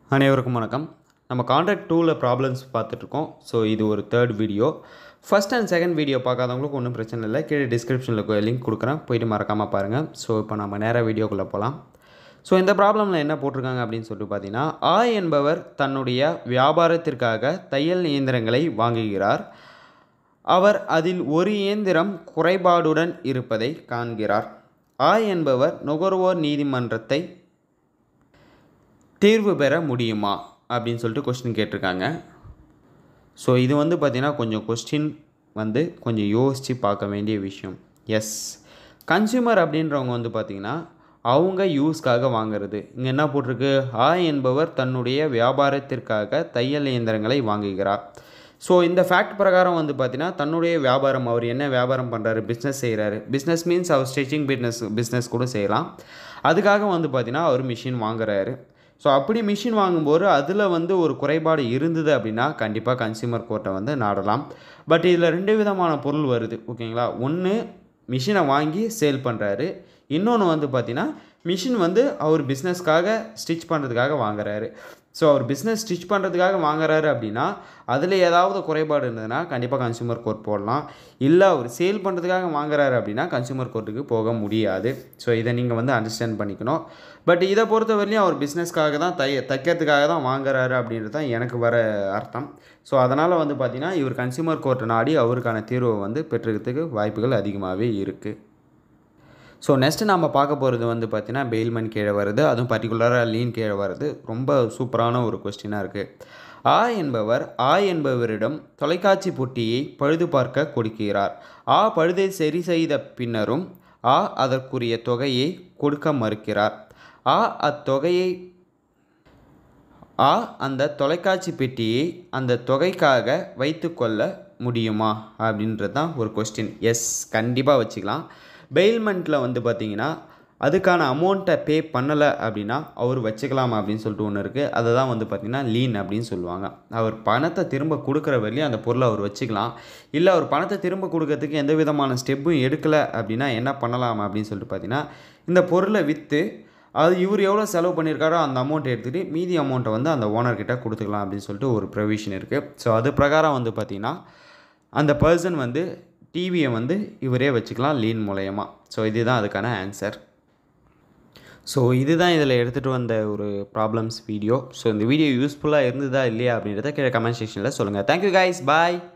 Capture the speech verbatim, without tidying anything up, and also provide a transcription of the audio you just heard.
அனைவருக்கும் வணக்கம். நம்ம கான்ட்ராக்ட் டூவில் ப்ராப்ளம்ஸ் பார்த்துட்ருக்கோம். ஸோ இது ஒரு third video. First and second video பார்க்காதவங்களுக்கு ஒன்றும் பிரச்சனை இல்லை. கீழே டிஸ்கிரிப்ஷனில் லிங்க் கொடுக்குறேன், போய்ட்டு மறக்காமல் பாருங்கள். ஸோ இப்போ நம்ம நேராக வீடியோக்குள்ளே போகலாம். ஸோ இந்த ப்ராப்ளமில் என்ன போட்டிருக்காங்க அப்படின்னு சொல்லிட்டு பார்த்தீங்கன்னா, ஆ என்பவர் தன்னுடைய வியாபாரத்திற்காக தையல் இயந்திரங்களை வாங்குகிறார். அவர் அதில் ஒரு இயந்திரம் குறைபாடுடன் இருப்பதை காண்கிறார். ஆ என்பவர் நுகர்வோர் நீதிமன்றத்தை தீர்வு பெற முடியுமா அப்படின்னு சொல்லிட்டு கொஸ்டின் கேட்டிருக்காங்க. ஸோ இது வந்து பார்த்திங்கன்னா கொஞ்சம் கொஸ்டின் வந்து கொஞ்சம் யோசித்து பார்க்க வேண்டிய விஷயம். எஸ், கன்சியூமர் அப்படின்றவங்க வந்து பார்த்திங்கன்னா அவங்க யூஸ்க்காக வாங்கிறது. இங்கே என்ன போட்டிருக்கு, ஆ என்பவர் தன்னுடைய வியாபாரத்திற்காக தையல் இயந்திரங்களை வாங்குகிறார். ஸோ இந்த ஃபேக்ட் பிரகாரம் வந்து பார்த்திங்கன்னா தன்னுடைய வியாபாரம், அவர் என்ன வியாபாரம் பண்ணுறாரு, பிஸ்னஸ் செய்கிறாரு. பிஸ்னஸ் மீன்ஸ் அவர் ஸ்டிச்சிங் பிஸ்னஸ் பிஸ்னஸ் கூட செய்யலாம். அதுக்காக வந்து பார்த்திங்கன்னா அவர் மிஷின் வாங்குறாரு. ஸோ அப்படி மிஷின் வாங்கும்போது அதில் வந்து ஒரு குறைபாடு இருந்தது அப்படின்னா கண்டிப்பாக கன்சியூமர் கோர்ட்டை வந்து நாடலாம். பட் இதில் ரெண்டு விதமான பொருள் வருது, ஓகேங்களா. ஒன்று மிஷினை வாங்கி சேல் பண்ணுறாரு, இன்னொன்று வந்து பார்த்திங்கன்னா மிஷின் வந்து அவர் பிஸ்னஸ்க்காக ஸ்டிச் பண்ணுறதுக்காக வாங்குறாரு. ஸோ அவர் பிஸ்னஸ் ஸ்டிச் பண்ணுறதுக்காக வாங்குறாரு அப்படின்னா அதில் ஏதாவது குறைபாடு இருந்ததுன்னா கண்டிப்பாக கன்சியூமர் கோர்ட் போடலாம். இல்லை அவர் சேல் பண்ணுறதுக்காக வாங்குறாரு அப்படின்னா கன்சியூமர் கோர்ட்டுக்கு போக முடியாது. ஸோ இதை நீங்கள் வந்து அண்டர்ஸ்டாண்ட் பண்ணிக்கணும். பட் இதை பொறுத்தவரையிலையும் அவர் பிஸ்னஸ்க்காக தான் தைய தைக்கிறதுக்காக தான் வாங்குறாரு அப்படின்றது தான் எனக்கு வர அர்த்தம். ஸோ அதனால் வந்து பார்த்திங்கன்னா இவர் கன்சியூமர் கோர்ட்டை நாடி அவருக்கான தீர்வை வந்து பெற்றுக்கிறதுக்கு வாய்ப்புகள் அதிகமாகவே இருக்குது. ஸோ நெக்ஸ்ட்டு நம்ம பார்க்க போகிறது வந்து பார்த்திங்கன்னா பெயில்மென்ட் கீழே வருது, அதுவும் பர்டிகுலராக லீன் கீழே வருது. ரொம்ப சூப்பரான ஒரு கொஸ்டினாக இருக்குது. ஆ என்பவர் ஆ என்பவரிடம் தொலைக்காட்சி பொட்டியை பழுது பார்க்க கொடுக்கிறார். ஆ பழுதை சரி செய்த பின்னரும் ஆ அதற்குரிய தொகையை கொடுக்க மறுக்கிறார். ஆ அத்தொகையை ஆ அந்த தொலைக்காட்சி பெட்டியை அந்த தொகைக்காக வைத்து கொள்ள முடியுமா அப்படின்றது தான் ஒரு கொஸ்டின். எஸ், கண்டிப்பாக வச்சுக்கலாம். பெயில்மெண்ட்டில் வந்து பார்த்திங்கன்னா அதுக்கான அமௌண்ட்டை பே பண்ணலை அப்படின்னா அவர் வச்சுக்கலாம் அப்படின்னு சொல்லிட்டு ஒன்று இருக்குது. அதை தான் வந்து பார்த்திங்கன்னா லீன் அப்படின்னு சொல்லுவாங்க. அவர் பணத்தை திரும்ப கொடுக்குற வரையும் அந்த பொருளை அவர் வச்சுக்கலாம். இல்லை அவர் பணத்தை திரும்ப கொடுக்கறதுக்கு எந்த விதமான ஸ்டெப்பும் எடுக்கலை அப்படின்னா என்ன பண்ணலாம் அப்படின்னு சொல்லிட்டு பார்த்திங்கன்னா, இந்த பொருளை விற்று அது இவர் எவ்வளோ செலவு பண்ணியிருக்காரோ அந்த அமௌண்ட்டை எடுத்துகிட்டு மீதி அமௌண்ட்டை வந்து அந்த ஓனர்கிட்ட கொடுத்துக்கலாம் அப்படின்னு சொல்லிட்டு ஒரு ப்ரொவிஷன் இருக்குது. ஸோ அது பிரகாரம் வந்து பார்த்திங்கன்னா அந்த பர்சன் வந்து டிவியை வந்து இவரே வச்சுக்கலாம் லீன் மூலயமா. ஸோ இதுதான் அதுக்கான ஆன்சர். ஸோ இதுதான் இதில் எடுத்துகிட்டு வந்த ஒரு ப்ராப்ளம்ஸ் வீடியோ. ஸோ இந்த வீடியோ யூஸ்ஃபுல்லாக இருந்ததா இல்லையா அப்படின்றத கீழே கமெண்ட் செக்ஷனில் சொல்லுங்கள். தேங்க்யூ கைஸ், பாய்.